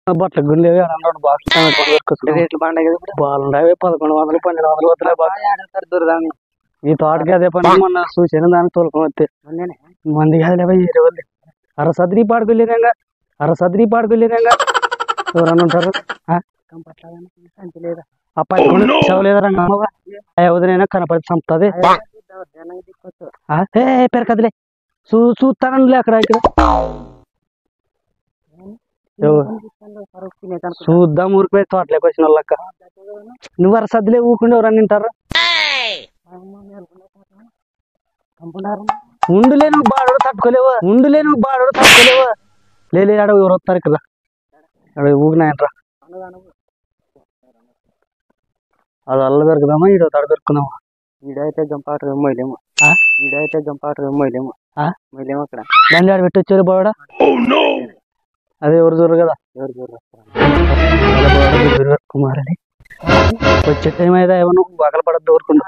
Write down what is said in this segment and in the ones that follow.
బట్టల గుండె రేట్లు బాగుండవి 1100 1200 వద్దులే. ఈ తోటకి అదే పని మొన్న చూసాను దాన్ని తోలుకొని వస్తే మంది కాదులే 20 అరసద్రి పాడుకెళ్ళినాక ఎవరన్నా ఉంటారు అబ్బాయి చవలేదా రంగమ్మ వదినైనా కనపడి చంపుతుంది పెరకదులే చూస్తానండి అక్కడ ఇక్కడ చూద్దాం ఊరిపోయి తోటలోకి వచ్చిన వాళ్ళక్క నువ్వు అరసద్దులే ఊకుండా ఎవరన్నా తింటారు ఉండులేను బాడు తట్టుకోలేవా లేలే ఆడ ఎవరు వస్తారు ఇక్కడ అక్కడ ఊగినాయంట్రా అది అల్ల దొరుకుదామా ఈడ తడ దొరుకుదామా ఈడైతే గంపాట మొయ్యలేము అక్కడ దాన్ని ఆడ పెట్టొచ్చారు బావడా అదే ఎవరు చూడరు కదా కుమారని వచ్చే టైం అయితే ఏమన్నా బగల పడద్దు ఊరుకుండా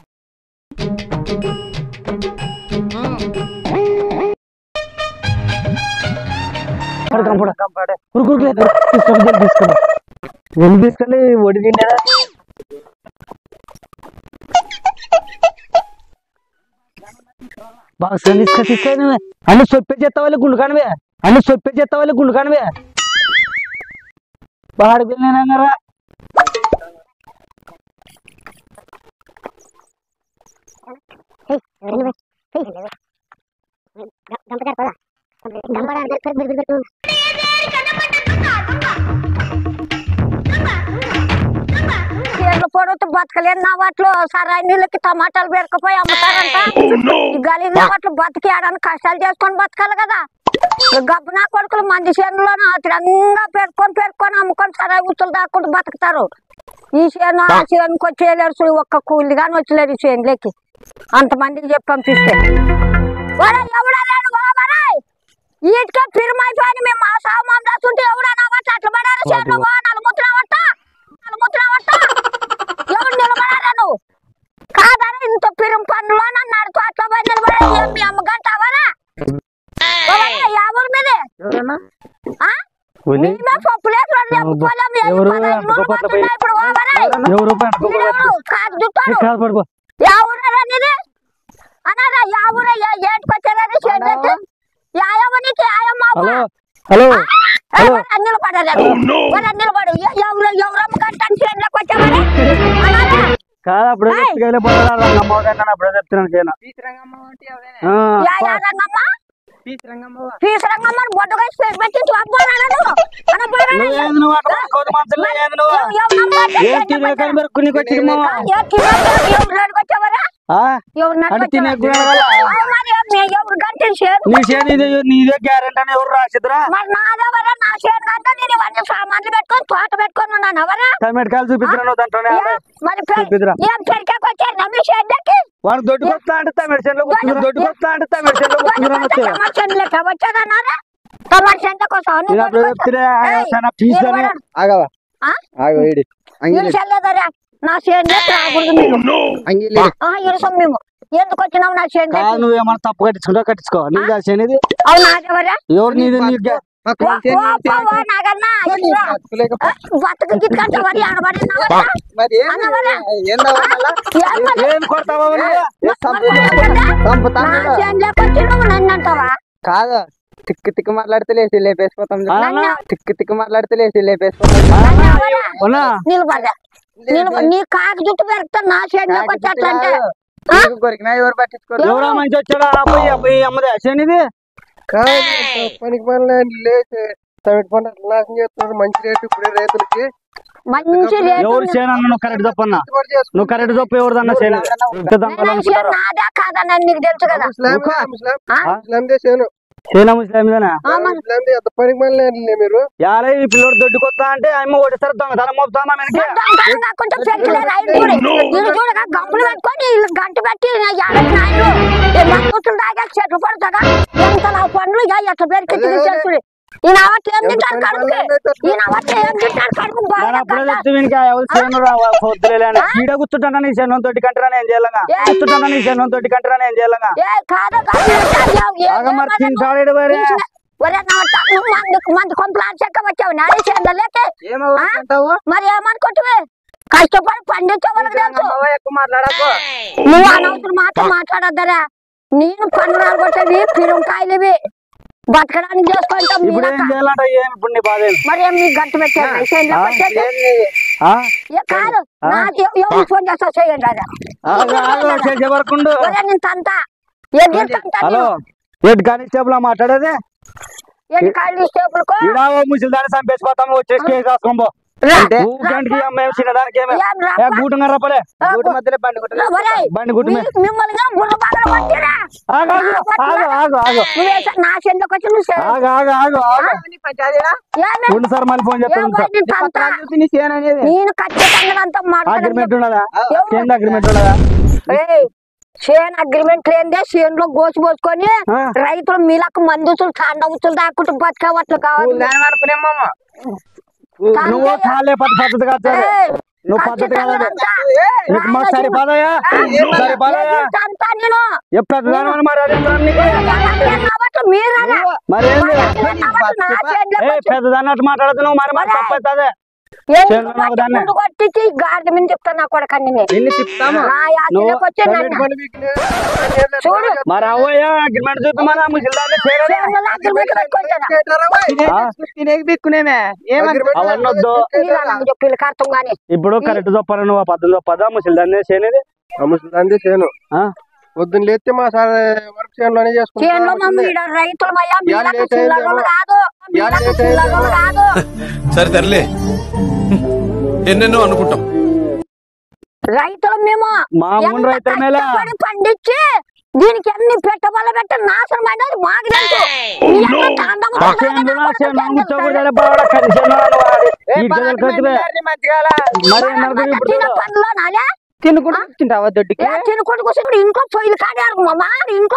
తీసుకెళ్ళి ఒడి తిండేదా బాగా తీసుకొని అన్ని సొప్పే చేస్తావాలి గుండు కానివే బాగా అడిగినారా పొడవుతూ బతకలేదు నా వాటిలో సరాయి నీళ్ళకి టమాటాలు పెరకపోయి అమ్ముతారంట ఈ గలీజ్ నా వాటిలో బతికి ఆడని కష్టాలు చేసుకొని బతకాలి కదా గబ్బు నా కొడుకులు మంది చేనులోనే అతిరంగా పెరుకొని అమ్ముకొని సరాయి గుర్తులు దాక్కుంటూ బతుకుతారు ఈ చేను ఆ చేనుకి వచ్చేయలేరు ఒక్క కూలి కానీ వచ్చలేరు ఈ చేనులకి అంతమందికి చెప్పి పంపిస్తే ఈటికే పిరుమైపోయి మేము మా సామాన్ రాస్తుంటే ఎవడన్నా అట్లా పడారు చేను నలుముతున్నావట ఎవరు నిలబడారా నువ్వు కాదని ఇంత పిరుము పనులు అన్నాడు అట్లా పోయి నిలబడా మీ అమ్మగంటావరా ఎవరి మీదే ఎవరా నీది అన్నారా ఎవరు ఏంటికొచ్చారని చేసి యాయమ్మనికి యాయమ్మ నిలబడలేదు నిలబడు ఎవరమ్మ గంటని చేనులోకి వచ్చామని కాదు అప్పుడు చెప్తున్నాను ఫీజు రంగమ్మని బొడ్డుగా పెట్టి వచ్చావరా నీదే గ్యారెంటీ అని ఎవరు రాసిద్రా నాదెవరా నా చేను కంటే నేను ఇవన్నీ సామాన్లు పెట్టుకొని తోట పెట్టుకొని ఉన్నాను ఎవరా టమాటకాయలు చూపిద్రా దాంట్లోనే మరి ఏం చెరికాకు వచ్చారు నమ్మి చేనులకి వాడు దొడ్డుకొస్తా అంటే తమిళ చేనులో వచ్చేదన్నారా టమాటా చేనులకు వస్తాను నా చేను ఇరుసం మేము ఎందుకు వచ్చినావు నా చేను నువ్వేమన్నా తప్పు కట్టించుకో నీది ఆ చేనేది అవునా అదేవరా ఎవరు నీది బతుకు గిట్టుకంటే వరి ఆడబడి నన్ను అంటావా కాదు తిక్కు మాట్లాడితే లేపేసిపోతాం తిక్కు మాట్లాడితే లేపేసిపోతాం నిలబడ్డా నీ కాకి జుట్టు పెరుగుతా నా చేతిలోకి వచ్చేట్లంటే కొరికినా ఎవరు పట్టించుకోరు ఎవరా మంచి వచ్చాడా అబ్బాయి అమ్మదే చేనిది పనికి పనులు లేచి టమాటా పంట నాశనం చేస్తున్నారు మంచి రేటు ఇప్పుడే రైతులకి మంచి ఎవరు చేయను నువ్వు కరెక్ట్ చెప్పన్నా నువ్వు కరెక్ట్ చెప్పు ఎవరిదన్నా నాదా కాదన్నా నీకు తెలుసు కదా చేనా ముస్లామేనా పనికి పనులు మీరు యాలే ఈ పిల్లడు దొడ్డుకొస్తా అంటే అమ్మ ఒకటిసారి దొంగతనం మోపుతామా గంపులు పెట్టుకొని గంట పెట్టి దాకా చెట్లు పడతాగా ఎంత నా పండ్లు ఎట్లా పెరిగి చెట్లు ఈయన అవట్లు ఏం తింటారు కడుపుకి ఈయన అవట్లు ఏం తింటారు కడుపు ఈడ కూర్చుంటాను నీ శనం తోటి కంటారా నేను చేయాలంగా కూర్చుంటాను నీ శనం తోటి కంటారా నేను చేయాలంగా కాదు ఒరే నువ్వు మంది కొంపలాడు చెక్క వచ్చావు నాడే చేయండి లేకే మరి ఏమనుకుంటువే కష్టపడి పండించవలకు ఎక్కువ మాట్లాడకు నువ్వు అనవసరం మాట్లాడద్దరా నేను పండుగ కొట్టేవి పిరుంకాయలు ఇవి బతకడానికి చేసుకుంటాం మరి ఏం మీకు గంట పెట్టారు కాదు ఎవరు ఫోన్ చేస్తా చేయండి నేను తంతా ఎడ్ కానిస్టేబుల్ మాట్లాడేది ఎడ్ కానిస్టేబుల్ ముసలిదాన్ని చంపేసిపోతాము వచ్చేసి కేసు రాసుకోబో బండి గుట్టు సార్ మళ్ళీ ఫోన్ చెప్తాను నేను ఖచ్చితంగా అగ్రిమెంట్ ఉన్నదా అగ్రిమెంట్ ఉన్నదా చేను అగ్రిమెంట్ లేదే చేనులో గోసి పోసుకొని రైతులు మీలకు మందుతులు తాండవుతులు దాక్కుంటూ బతకవట్లు కావాలి నువ్వు చాలే పద్ధతి కాదు నువ్వు పద్ధతి కాదు నీకు మాకు సరిపోదాయా పెద్దదాన్ని అట్టు మాట్లాడుతున్నావు మరి మరి తప్పైతే కొట్టించి గాడి మీద చెప్తాను నా కొడకండి మరి అవయ్యా అగ్రిమెంట్ చూపమన్నా ఇప్పుడు కరెక్ట్ చెప్పాలి నువ్వు పద్ధతి చెప్పదా ముసలిదాన్ని చేయలేదు ముసలిదాన్ని చేయను పొద్దున్న లేస్తే మా సార్ వర్క్ చేయాలని సరే తరలే ఎన్నెన్నో అనుకుంటాం రైతులు మేము మామూలు రైతుల పండించి దీనికి ఎన్ని పెట్టబల్ల పెట్ట నాశనం అయినది మాకు తినుకుంటా తింటావా దొడ్డికి తినుకుంటూ కూర్చుంటే ఇంకో పొయ్యిలు కాడారు మామా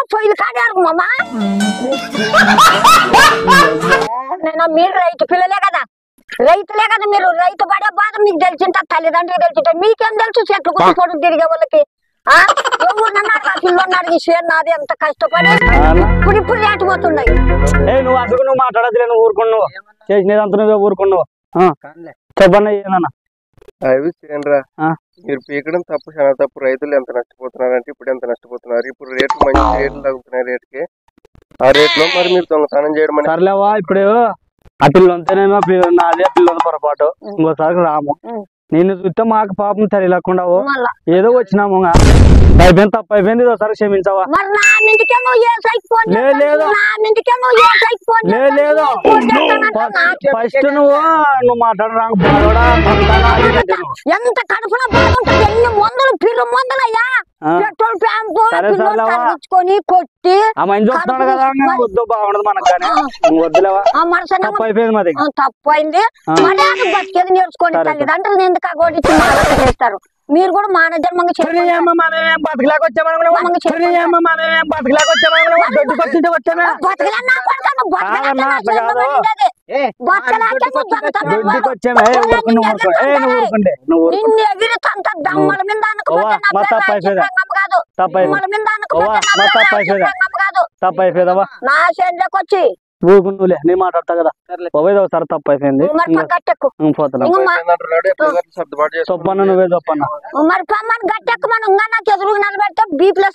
నేను మీరు రైతు పిల్లలే కదా మీరు రైతు పడే బాధ మీకు తెలిసింటారు తల్లిదండ్రులు తెలిసింటారు మీకేం తెలుసు చెట్లు కూర్చోపోవడం తిరిగే వాళ్ళకి ఎవరున్నాడు పిల్లన్నాడు షేర్ నాది ఎంత కష్టపడి ఇప్పుడు లేకపోతున్నాయి నువ్వు అసలు నువ్వు మాట్లాడదు నువ్వు ఊరుకున్నావు చేసినదంతా నువ్వే ఊరుకున్నావు చెప్పన్నా ఏదన్నా అవి చేయండిరా మీరు పీకడం తప్పు చాలా తప్పు రైతులు ఎంత నష్టపోతున్నారు అంటే ఇప్పుడు ఎంత నష్టపోతున్నారు ఇప్పుడు రేట్లు మంచి రేట్లు తగ్గుతున్నాయి రేటుకి ఆ రేట్లో మరి మీరు దొంగతనం చేయడం సర్లేవా ఇప్పుడు ఆ పిల్లలతోనేమో నాదే పిల్లల పొరపాటు ఇంకోసారి రాము నేను చూస్తే మాకు పాపం తెలియకుండా ఏదో వచ్చినాము అయిపోయింది తప్పు అయిపోయింది ఒకసారి క్షమించవా లేదు ఫస్ట్ నువ్వు మాట్లాడరా ఎంత కడుపులో బాగుంటుంది ఎన్ని మందులు పిల్లు మందులయ్యా పెట్రోల్ పంపుకొని కొట్టి చూస్తున్నాడు కదా వద్దు బాగుండదు మనకు కానీ వద్దులేవా తప్పు అయిపోయింది మరి తప్పు అయింది బతికేది నేర్చుకోండి తల్లిదండ్రులు ఎందుకు అగోడించి మాట్లాడి చేస్తారు మీరు కూడా మానేజర్ దమ్మల మీద నా షెడ్లోకి వచ్చి ఊరుకున్నావులే నేను మాట్లాడతా కదా ఒకసారి తప్పు అయిపోయింది చెప్పన్నా నువ్వే చెప్పన్నా మరి పమ్మని గట్టెక్కు మనం ఇంకా నాకు ఎదురు నిలబెడితే బీ ప్లస్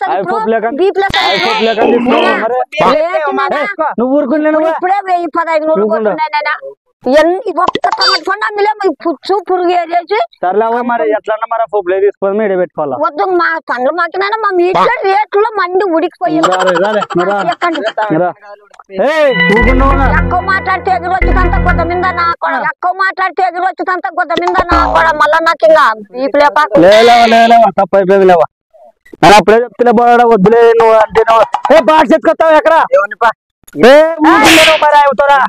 నువ్వు ఊరుకునే ఇప్పుడే 1015 ఒక్క పుచ్చు పురుగు వేసేసి సర్లేవా మరి ఎట్లన్నా మరి ఫోబ్లే తీసుకొని మీడే పెట్టుకోవాలా వద్దు మా పండ్లు మాకినా మా మీటర్ రేట్లు మండి ఉడికిపోయింది ఎక్కువ మాట్లాడితే ఎదురు వచ్చినంత కొద్ద మీద నా కూడా ఎక్కువ మాట్లాడితే ఎదురు వచ్చినంత కొద్ద మీద నా కూడా మళ్ళా నాకు ఇంకా బీపులేపా లేవా తప్పు అయిపోయింది లేవా నేను అప్పుడే చెప్తే బాగా వద్దులే నువ్వు అంటే బాగా చెప్పుకొస్తావు ఎక్కడ మరి అవుతారా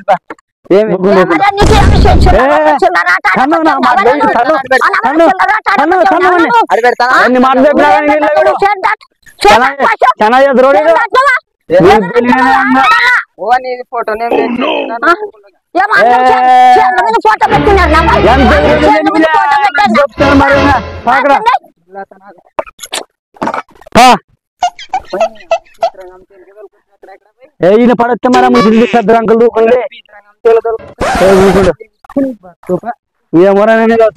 ఫోటో పెట్టుకున్నారు ఈయన పడొస్తే మరి పెద్ద అంకులు ఊకుండే ఏమోరా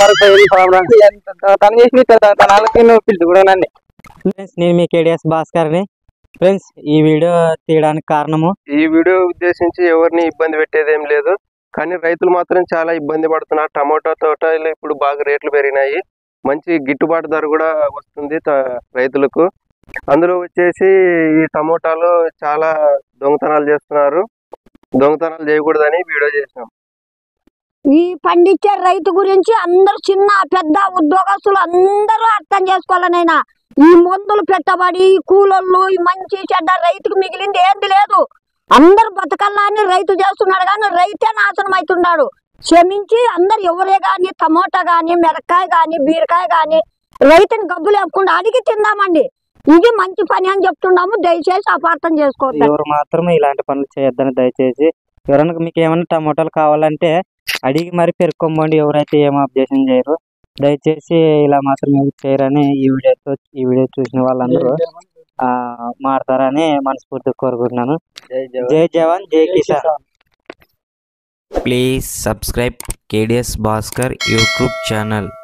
తను చేసి తనకి పిలుచు కూడా నన్ను. నేను మీ కేడిఎస్ భాస్కర్ని. ఫ్రెండ్స్, ఈ వీడియో తీయడానికి కారణము, ఈ వీడియో ఉద్దేశించి ఎవరిని ఇబ్బంది పెట్టేదేం లేదు, కానీ రైతులు మాత్రం చాలా ఇబ్బంది పడుతున్నారు. టమోటా తోటలు ఇప్పుడు బాగా రేట్లు పెరిగినాయి, మంచి గిట్టుబాటు ధర కూడా వస్తుంది రైతులకు. అందులో వచ్చేసి ఈ టమోటాలు చాలా దొంగతనాలు చేస్తున్నారు. దొంగతనాలు చేయకూడదని వీడియో చేసినాం. ఈ పండించే రైతు గురించి అందరూ చిన్న పెద్ద ఉద్యోగస్తులు అందరూ అర్థం చేసుకోవాలనైనా. ఈ మందులు పెట్టబడి ఈ కూలోళ్ళు ఈ మంచి చెడ్డ రైతుకు మిగిలింది ఏంది లేదు. అందరు బతకల్లా అని రైతు చేస్తున్నాడు, కానీ రైతే నాశనం అవుతున్నాడు. క్షమించి అందరు ఎవరే గాని టమోటా గాని మిరకాయ గాని బీరకాయ గాని రైతుని గబ్బులు లేకుండా అడిగి తిందామండి. ఇది మంచి పని అని చెప్తున్నాము. దయచేసి అపార్థం చేసుకోవద్దు. ఎవరు మాత్రం ఇలాంటి పనులు చేయొద్దని దయచేసి. ఎవరైనా మీకు ఏమైనా టమోటాలు కావాలంటే అడిగి మరి పెరుక్కోండి. ఎవరైతే ఏం అబ్జెక్షన్ చేయరు, దయచేసి ఇలా మాత్రం ఎవరు చేయరని ఈ వీడియో చూసిన వాళ్ళందరూ మారుతారని మనస్ఫూర్తిగా కోరుకుంటున్నాను. జై జవాన్ జై Kisan. Please subscribe KDS Bhaskar YouTube channel.